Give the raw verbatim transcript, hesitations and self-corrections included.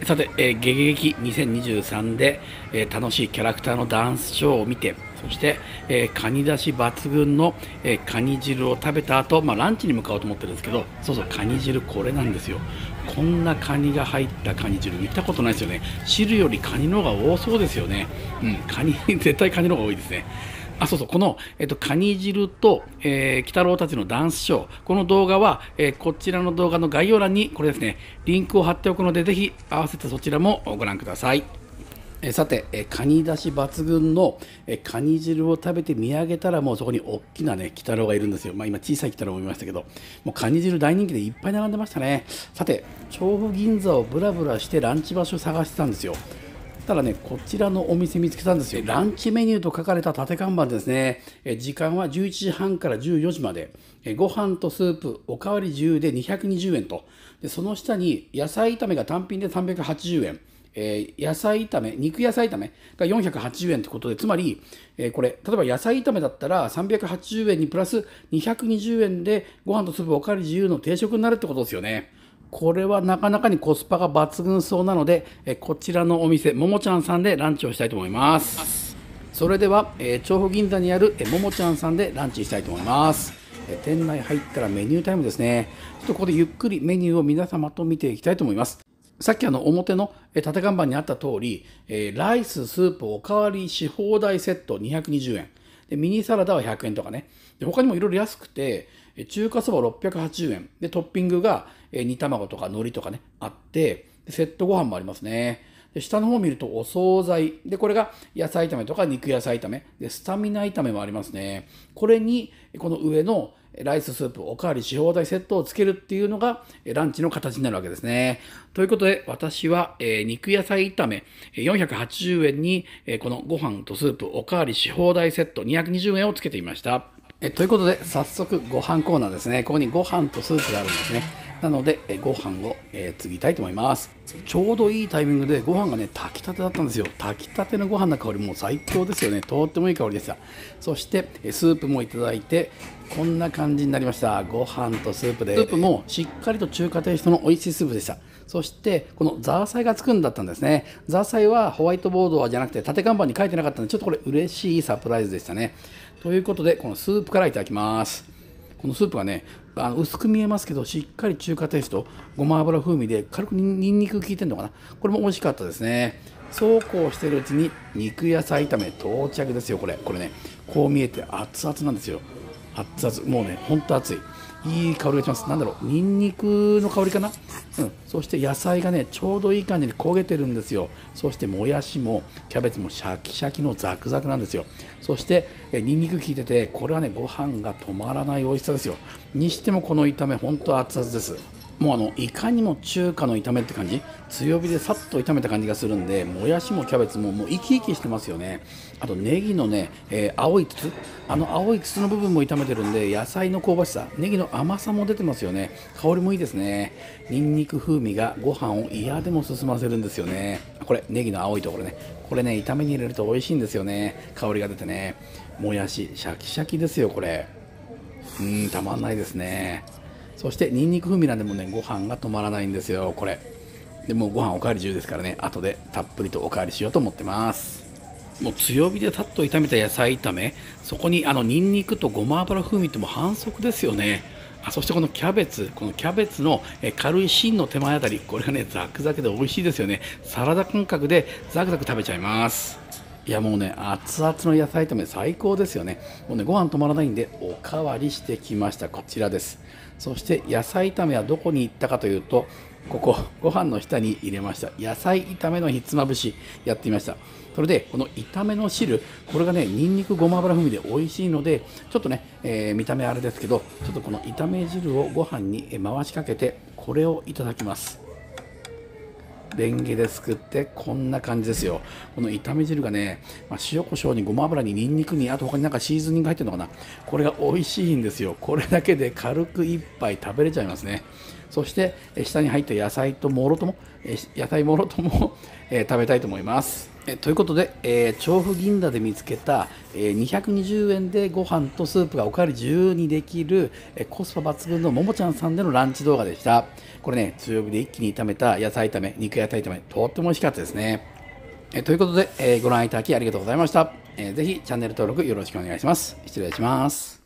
さて、えー、ゲゲゲキにせんにじゅうさんで、えー楽しいキャラクターのダンスショーを見て、そして、えーカニ出し抜群の、えーカニ汁を食べた後、まあランチに向かおうと思ってるんですけど、そうそう、カニ汁これなんですよ。こんなカニが入ったカニ汁見たことないですよね。汁よりカニの方が多そうですよね。うん、カニ絶対カニの方が多いですね。あ、そうそう、この、えっと、カニ汁と、えー、鬼太郎たちのダンスショー、この動画は、えーこちらの動画の概要欄に、これですね、リンクを貼っておくので、ぜひ合わせてそちらもご覧ください。えーさて、えーカニ出し抜群の、えーカニ汁を食べて見上げたら、もうそこに大きなね、鬼太郎がいるんですよ。まあ今、小さい鬼太郎もいましたけど、もうカニ汁大人気でいっぱい並んでましたね。さて、調布銀座をブラブラしてランチ場所を探してたんですよ。ただね、こちらのお店見つけたんですよ。ランチメニューと書かれた縦看板ですね。え時間はじゅういちじはんからじゅうよじまで。えご飯とスープ、おかわり自由でにひゃくにじゅうえんと。でその下に野菜炒めが単品でさんびゃくはちじゅうえん。えー野菜炒め、肉野菜炒めがよんひゃくはちじゅうえんということで、つまり、えーこれ、例えば野菜炒めだったらさんびゃくはちじゅうえんにプラスにひゃくにじゅうえんでご飯とスープおかわり自由の定食になるってことですよね。これはなかなかにコスパが抜群そうなので、えこちらのお店、ももちゃんさんでランチをしたいと思います。それでは、えー調布銀座にあるえももちゃんさんでランチしたいと思います。え店内入ったらメニュータイムですね。ちょっとここでゆっくりメニューを皆様と見ていきたいと思います。さっきあの表のえ縦看板にあった通り、えーライス、スープ、おかわりし放題セットにひゃくにじゅうえん。でミニサラダはひゃくえんとかね。で他にもいろいろ安くて、え中華そばろっぴゃくはちじゅうえん。で、トッピングがえ煮卵とか海苔とかね、あって、でセットご飯もありますね。で下の方を見るとお惣菜。で、これが野菜炒めとか肉野菜炒め。で、スタミナ炒めもありますね。これに、この上のライススープおかわりし放題セットをつけるっていうのがえランチの形になるわけですね。ということで、私は、えー肉野菜炒めえーよんひゃくはちじゅうえんに、えーこのご飯とスープおかわりし放題セットにひゃくにじゅうえんをつけてみました。えということで、早速ご飯コーナーですね。ここにご飯とスープがあるんですね。なので、えご飯を、えー、継ぎたいと思います。ちょうどいいタイミングでご飯がね、炊きたてだったんですよ。炊きたてのご飯の香りもう最高ですよね。とってもいい香りでした。そして、えスープもいただいて、こんな感じになりました。ご飯とスープで。スープもしっかりと中華テイストの美味しいスープでした。そして、このザーサイがつくんだったんですね。ザーサイはホワイトボードじゃなくて縦看板に書いてなかったので、ちょっとこれ嬉しいサプライズでしたね。ということで、このスープからいただきます。このスープがね、あの薄く見えますけど、しっかり中華テイスト、ごま油風味で軽くニンニク効いてるのかな。これも美味しかったですね。そうこうしているうちに肉野菜炒め到着ですよ。これこれね、こう見えて熱々なんですよ。熱々、もうね、ほんと熱い。いい香りがします。なんだろう、ニンニクの香りかな。うん、そして野菜がね、ちょうどいい感じに焦げてるんですよ。そしてもやしもキャベツもシャキシャキのザクザクなんですよ。そしてえニンニク効いてて、これはね、ご飯が止まらない美味しさですよ。にしてもこの炒め、ほんと熱々です。もうあのいかにも中華の炒めって感じ、強火でさっと炒めた感じがするんで、もやしもキャベツももう生き生きしてますよね。あとネギのね、えー青い筒、あの青い筒の部分も炒めてるんで、野菜の香ばしさ、ネギの甘さも出てますよね。香りもいいですね。ニンニク風味がご飯を嫌でも進ませるんですよね。これネギの青いところね、これね、炒めに入れると美味しいんですよね。香りが出てね、もやしシャキシャキですよ。これうーん、たまんないですね。そしてニンニク風味なんでもね、ご飯が止まらないんですよ。これでもうご飯おかわり自由ですからね、後でたっぷりとおかわりしようと思ってます。もう強火でさっと炒めた野菜炒め、そこにあのニンニクとごま油風味ってもう反則ですよね。あ、そしてこのキャベツ、このキャベツのえ軽い芯の手前あたり、これがね、ザクザクで美味しいですよね。サラダ感覚でザクザク食べちゃいます。いやもうね、熱々の野菜炒め最高ですよね。もうね、ご飯止まらないんでおかわりしてきました。こちらです。そして野菜炒めはどこに行ったかというと、ここご飯の下に入れました。野菜炒めのひつまぶしやってみました。それでこの炒めの汁、これがね、ニンニクごま油風味で美味しいので、ちょっとね、えー見た目あれですけど、ちょっとこの炒め汁をご飯にえ回しかけて、これをいただきます。レンゲですくってこんな感じですよ。この炒め汁がね、まあ、塩コショウにごま油にニンニクに、あと他になんかシーズニング入ってるのかな。これが美味しいんですよ。これだけで軽く一杯食べれちゃいますね。そしてえ下に入った野菜ともろともえ野菜もろとも、えー食べたいと思います。 えということで、えー、調布銀座で見つけた、えー、にひゃくにじゅうえんでご飯とスープがおかわり自由にできる、えー、コスパ抜群のももちゃんさんでのランチ動画でした。これね、強火で一気に炒めた野菜炒め、肉野菜炒め、とっても美味しかったですね。えー、ということで、えー、ご覧いただきありがとうございました。えー、ぜひチャンネル登録よろしくお願いします。失礼します。